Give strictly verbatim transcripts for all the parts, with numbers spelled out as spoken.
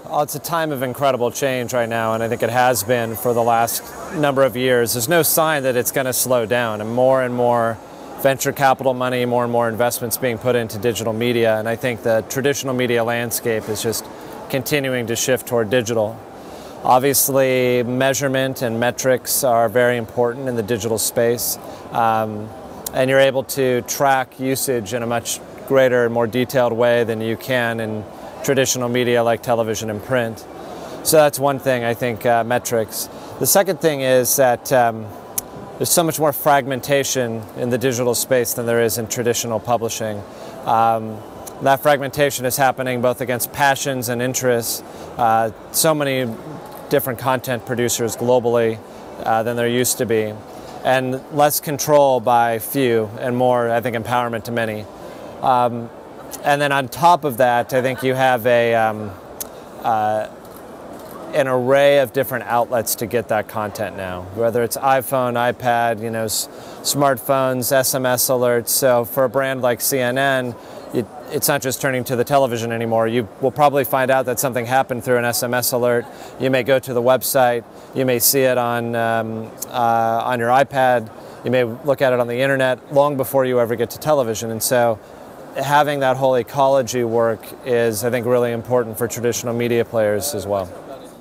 Well, it's a time of incredible change right now, and I think it has been for the last number of years. There's no sign that it's going to slow down, and more and more venture capital money, more and more investments being put into digital media, and I think the traditional media landscape is just continuing to shift toward digital. Obviously, measurement and metrics are very important in the digital space, um, and you're able to track usage in a much greater and more detailed way than you can in traditional media like television and print. So that's one thing, I think, uh, metrics. The second thing is that um, there's so much more fragmentation in the digital space than there is in traditional publishing. Um, that fragmentation is happening both against passions and interests. Uh, so many different content producers globally uh, than there used to be, and less control by few and more, I think, empowerment to many. Um, And then on top of that, I think you have a, um, uh, an array of different outlets to get that content now, whether it's iPhone, iPad, you know, s smartphones, S M S alerts. So for a brand like C N N, it, it's not just turning to the television anymore. You will probably find out that something happened through an S M S alert. You may go to the website. You may see it on, um, uh, on your iPad. You may look at it on the internet long before you ever get to television. And so having that whole ecology work is, I think, really important for traditional media players as well.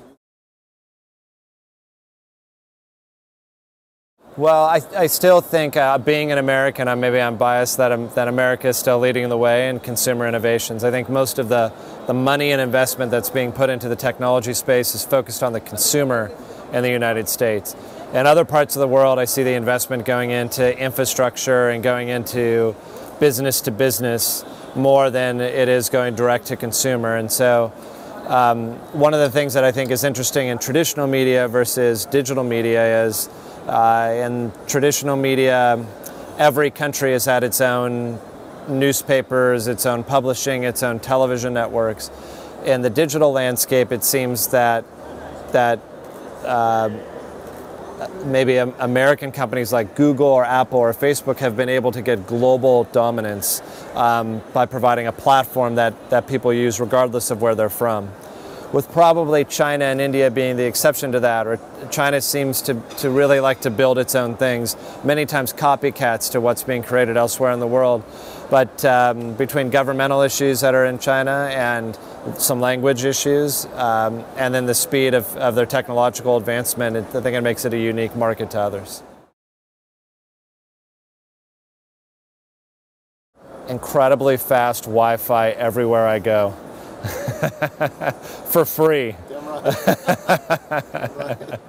Well, I, I still think, uh, being an American, uh, maybe I'm biased, that, um, that America is still leading the way in consumer innovations. I think most of the, the money and investment that's being put into the technology space is focused on the consumer in the United States. In other parts of the world, I see the investment going into infrastructure and going into business to business more than it is going direct to consumer. And so um, one of the things that I think is interesting in traditional media versus digital media is uh, in traditional media, every country has had its own newspapers, its own publishing, its own television networks. In the digital landscape, it seems that that uh, maybe American companies like Google or Apple or Facebook have been able to get global dominance um, by providing a platform that, that people use regardless of where they're from. With probably China and India being the exception to that, or China seems to, to really like to build its own things, many times copycats to what's being created elsewhere in the world. But um, between governmental issues that are in China and some language issues, um, and then the speed of, of their technological advancement, it, I think it makes it a unique market to others. Incredibly fast Wi-Fi everywhere I go. For free. Damn right.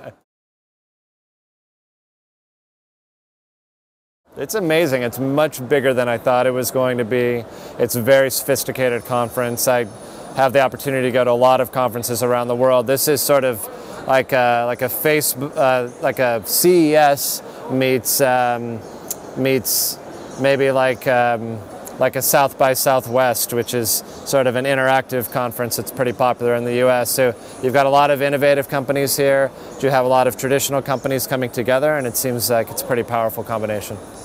It's amazing. It's much bigger than I thought it was going to be. It's a very sophisticated conference. I have the opportunity to go to a lot of conferences around the world. This is sort of like a, like a face, uh, like a C E S meets um, meets maybe like um, like a South by Southwest, which is sort of an interactive conference that's pretty popular in the U S. So you've got a lot of innovative companies here. You have a lot of traditional companies coming together, and it seems like it's a pretty powerful combination.